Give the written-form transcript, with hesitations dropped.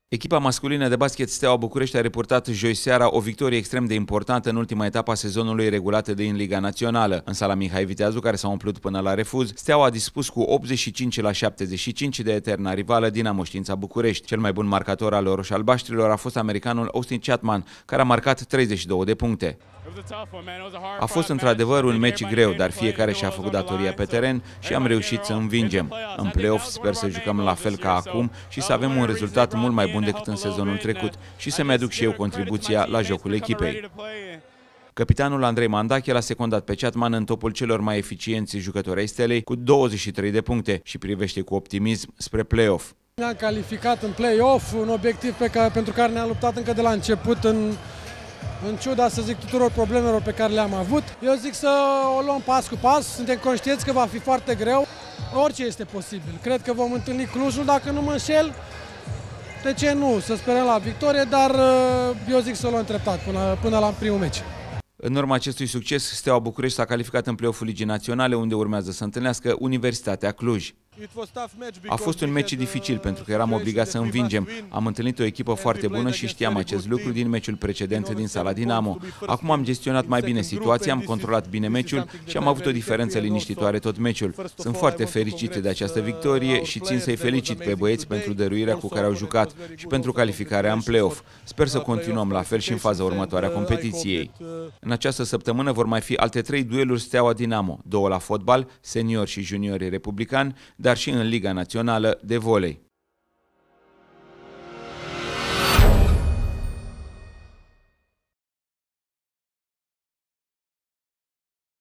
Echipa masculină de basket Steaua București a reportat joi seara o victorie extrem de importantă în ultima etapă a sezonului regulată din Liga Națională. În sala Mihai Viteazu, care s-a umplut până la refuz, Steaua a dispus cu 85-75 de eterna rivală Dinamo Știința București. Cel mai bun marcator al roș-albaștrilor a fost americanul Austin Chapman, care a marcat 32 de puncte. A fost într-adevăr un meci greu, dar fiecare și-a făcut datoria pe teren și am reușit să învingem. În play-off sper să jucăm la fel ca acum și să avem un rezultat mult mai bun decât în sezonul trecut și să-mi aduc și eu contribuția la jocul echipei. Capitanul Andrei Mandache l-a secundat pe Chapman în topul celor mai eficienți jucători ai Stelei cu 23 de puncte și privește cu optimism spre play-off. Ne-am calificat în play-off, un obiectiv pentru care ne-am luptat încă de la început, în ciuda, să zic, tuturor problemelor pe care le-am avut. Eu zic să o luăm pas cu pas, suntem conștienți că va fi foarte greu, orice este posibil. Cred că vom întâlni Clujul, dacă nu mă înșel, de ce nu, să sperăm la victorie, dar eu zic să o luăm treptat până la primul meci. În urma acestui succes, Steaua București s-a calificat în play-off-ul Ligii Naționale, unde urmează să întâlnească Universitatea Cluj. A fost un meci dificil pentru că eram obligați să învingem. Am întâlnit o echipă foarte bună și știam acest lucru din meciul precedent din sala Dinamo. Acum am gestionat mai bine situația, am controlat bine meciul și am avut o diferență liniștitoare tot meciul. Sunt foarte fericit de această victorie și țin să-i felicit pe băieți pentru dăruirea cu care au jucat și pentru calificarea în play-off. Sper să continuăm la fel și în faza următoare a competiției. În această săptămână vor mai fi alte 3 dueluri Steaua-Dinamo, 2 la fotbal, senior și juniori republicani, dar și în Liga Națională de volei.